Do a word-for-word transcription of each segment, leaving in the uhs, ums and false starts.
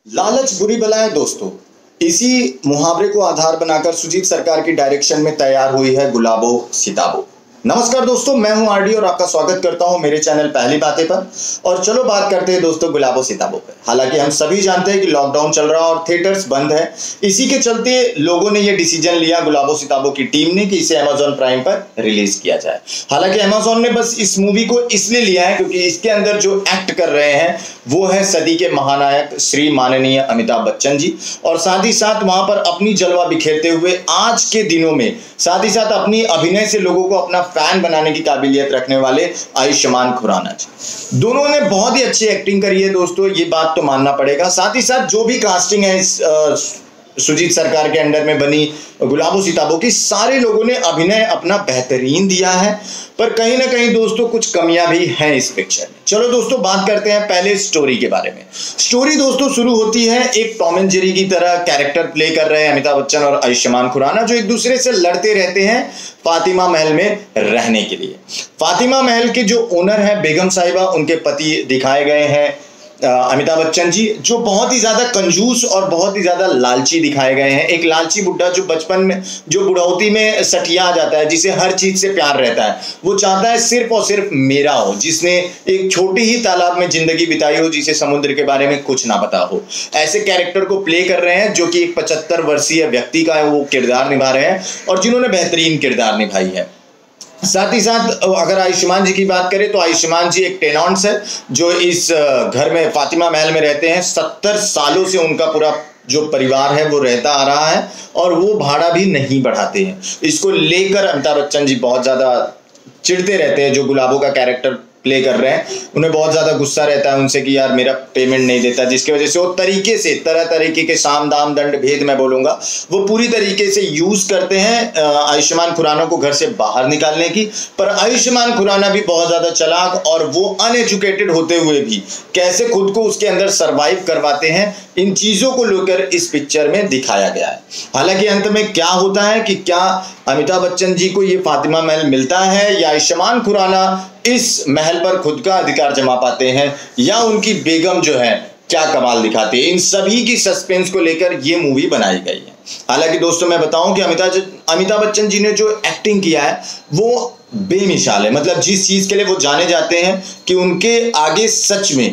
लालच बुरी बला है दोस्तों। इसी मुहावरे को आधार बनाकर सुजीत सरकार की डायरेक्शन में तैयार हुई है गुलाबो सिताबो। नमस्कार दोस्तों, मैं हूं आरडी और आपका स्वागत करता हूं मेरे चैनल पहली बातें पर। और चलो बात करते हैं दोस्तों गुलाबो सिताबो पे। हालांकि हम सभी जानते हैं कि लॉकडाउन चल रहा है और थिएटर्स बंद है। इसी के चलते लोगों ने यह डिसीजन लिया, गुलाबो सिताबो की टीम ने, कि इसे अमेजॉन प्राइम पर रिलीज किया जाए। हालांकि अमेजॉन ने बस इस मूवी को इसलिए लिया है क्योंकि इसके अंदर जो एक्ट कर रहे हैं वो है सदी के महानायक श्री माननीय अमिताभ बच्चन जी, और साथ ही साथ वहां पर अपनी जलवा बिखेरते हुए आज के दिनों में साथ ही साथ अपनी अभिनय से लोगों को अपना फैन बनाने की काबिलियत रखने वाले आयुष्मान खुराना जी। दोनों ने बहुत ही अच्छी एक्टिंग करी है दोस्तों, ये बात तो मानना पड़ेगा। साथ ही साथ जो भी कास्टिंग है इस आ, सुजीत सरकार के अंडर में बनी गुलाबो सिताबो की, सारे लोगों ने अभिनय अपना बेहतरीन दिया है। पर कहीं ना कहीं दोस्तों कुछ कमियां भी हैं इस पिक्चर में। चलो दोस्तों बात करते हैं पहले स्टोरी के बारे में। स्टोरी दोस्तों शुरू होती है एक टॉम एंड जेरी की तरह, कैरेक्टर प्ले कर रहे हैं अमिताभ बच्चन और आयुष्मान खुराना, जो एक दूसरे से लड़ते रहते हैं फातिमा महल में रहने के लिए। फातिमा महल के जो ओनर है बेगम साहिबा, उनके पति दिखाए गए हैं अमिताभ बच्चन जी, जो बहुत ही ज्यादा कंजूस और बहुत ही ज्यादा लालची दिखाए गए हैं। एक लालची बुड्ढा जो बचपन में, जो बुढ़ौती में सठिया आ जाता है, जिसे हर चीज से प्यार रहता है, वो चाहता है सिर्फ और सिर्फ मेरा हो, जिसने एक छोटी ही तालाब में जिंदगी बिताई हो, जिसे समुद्र के बारे में कुछ ना पता हो। ऐसे कैरेक्टर को प्ले कर रहे हैं जो कि एक पचहत्तर वर्षीय व्यक्ति का वो किरदार निभा रहे हैं, और जिन्होंने बेहतरीन किरदार निभाई है। साथ ही साथ अगर आयुष्मान जी की बात करें तो आयुष्मान जी एक टेनेंट्स है जो इस घर में फातिमा महल में रहते हैं। सत्तर सालों से उनका पूरा जो परिवार है वो रहता आ रहा है और वो भाड़ा भी नहीं बढ़ाते हैं। इसको लेकर अमिताभ बच्चन जी बहुत ज्यादा चिढ़ते रहते हैं। जो गुलाबो का कैरेक्टर प्ले कर रहे हैं उन्हें बहुत ज्यादा गुस्सा रहता है उनसे कि यार मेरा पेमेंट नहीं देता, जिसकी वजह से वो तरीके से तरह तरीके के साम दाम दंड भेद मैं बोलूंगा वो पूरी तरीके से यूज करते हैं आयुष्मान खुराना को घर से बाहर निकालने की। पर आयुष्मान खुराना भी बहुत ज्यादा चालाक, और वो अनएजुकेटेड होते हुए भी कैसे खुद को उसके अंदर सरवाइव करवाते हैं, इन चीजों को लेकर इस पिक्चर में दिखाया गया है। हालांकि अंत में क्या होता है कि क्या अमिताभ बच्चन जी को ये फातिमा महल मिलता है, या आयुष्मान खुराना इस महल पर खुद का अधिकार जमा पाते हैं, या उनकी बेगम जो है क्या कमाल दिखाती है, इन सभी की सस्पेंस को लेकर ये मूवी बनाई गई है। हालांकि दोस्तों मैं बताऊं कि अमिताभ अमिताभ बच्चन जी ने जो एक्टिंग किया है वो बेमिसाल है। मतलब जिस चीज के लिए वो जाने जाते हैं कि उनके आगे सच में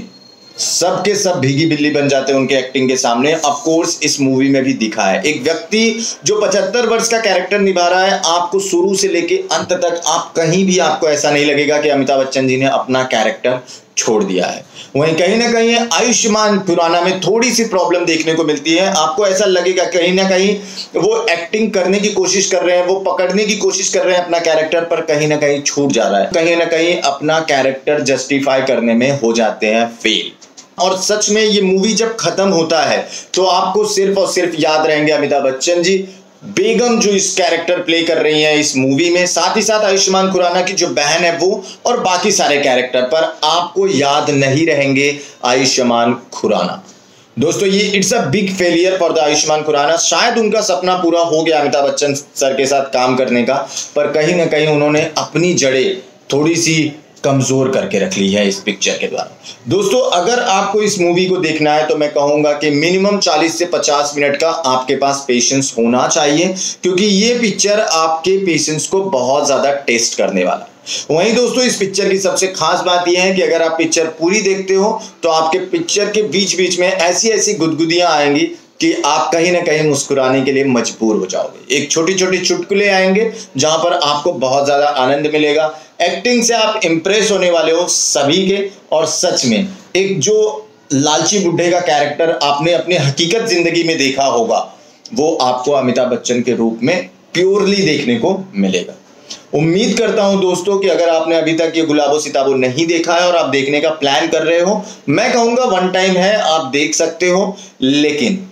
सब के सब भीगी बिल्ली बन जाते हैं उनके एक्टिंग के सामने। ऑफ कोर्स इस मूवी में भी दिखा है एक व्यक्ति जो पचहत्तर वर्ष का कैरेक्टर निभा रहा है। आपको शुरू से लेके अंत तक आप कहीं भी आपको ऐसा नहीं लगेगा कि अमिताभ बच्चन जी ने अपना कैरेक्टर छोड़ दिया है। वहीं कहीं ना कहीं आयुष्मान खुराना में थोड़ी सी प्रॉब्लम देखने को मिलती है। आपको ऐसा लगेगा कहीं ना कहीं वो एक्टिंग करने की कोशिश कर रहे हैं, वो पकड़ने की कोशिश कर रहे हैं अपना कैरेक्टर, पर कहीं ना कहीं छूट जा रहा है, कहीं ना कहीं अपना कैरेक्टर जस्टिफाई करने में हो जाते हैं फेल। और सच में ये मूवी जब खत्म होता है तो आपको सिर्फ और सिर्फ याद रहेंगे अमिताभ बच्चन जी, बेगम जो इस कैरेक्टर प्ले कर रही है इस मूवी में, साथ ही साथ आयुष्मान खुराना की जो बहन है वो, और बाकी सारे कैरेक्टर, पर आपको याद नहीं रहेंगे आयुष्मान खुराना। दोस्तों ये it's a big failure for the Ayushmann Khurrana. शायद उनका सपना पूरा हो गया अमिताभ बच्चन सर के साथ काम करने का, पर कहीं ना कहीं उन्होंने अपनी जड़ें थोड़ी सी कमजोर करके रख ली है इस पिक्चर के द्वारा। दोस्तों अगर आपको इस मूवी को देखना है तो मैं कहूंगा कि मिनिमम चालीस से पचास मिनट का आपके पास पेशेंस होना चाहिए, क्योंकि ये पिक्चर आपके पेशेंस को बहुत ज्यादा टेस्ट करने वाला है। वहीं दोस्तों इस पिक्चर की सबसे खास बात यह है कि अगर आप पिक्चर पूरी देखते हो तो आपके पिक्चर के बीच बीच में ऐसी ऐसी गुदगुदियां आएंगी कि आप कहीं ना कहीं मुस्कुराने के लिए मजबूर हो जाओगे। एक छोटी छोटी चुटकुले आएंगे जहां पर आपको बहुत ज्यादा आनंद मिलेगा। एक्टिंग से आप इंप्रेस होने वाले हो सभी के, और सच में एक जो लालची बुड्ढे का कैरेक्टर आपने अपने हकीकत जिंदगी में देखा होगा वो आपको अमिताभ बच्चन के रूप में प्योरली देखने को मिलेगा। उम्मीद करता हूं दोस्तों कि अगर आपने अभी तक ये गुलाबो सिताबो नहीं देखा है और आप देखने का प्लान कर रहे हो, मैं कहूंगा वन टाइम है, आप देख सकते हो। लेकिन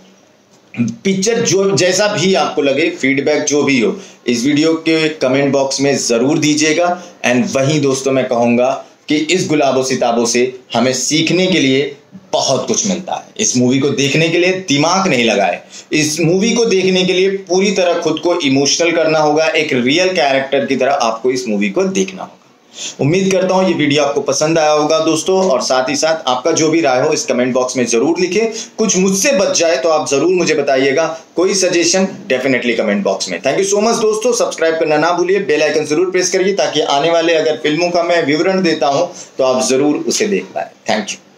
पिक्चर जो जैसा भी आपको लगे, फीडबैक जो भी हो, इस वीडियो के कमेंट बॉक्स में जरूर दीजिएगा। एंड वहीं दोस्तों मैं कहूंगा कि इस गुलाबो सिताबो से हमें सीखने के लिए बहुत कुछ मिलता है। इस मूवी को देखने के लिए दिमाग नहीं लगाए, इस मूवी को देखने के लिए पूरी तरह खुद को इमोशनल करना होगा, एक रियल कैरेक्टर की तरह आपको इस मूवी को देखना होगा। उम्मीद करता हूं ये वीडियो आपको पसंद आया होगा दोस्तों, और साथ ही साथ आपका जो भी राय हो इस कमेंट बॉक्स में जरूर लिखें। कुछ मुझसे बच जाए तो आप जरूर मुझे बताइएगा, कोई सजेशन डेफिनेटली कमेंट बॉक्स में। थैंक यू सो मच दोस्तों, सब्सक्राइब करना ना भूलिए, बेल आइकन जरूर प्रेस करिए ताकि आने वाले अगर फिल्मों का मैं विवरण देता हूं तो आप जरूर उसे देख पाए। Thank you.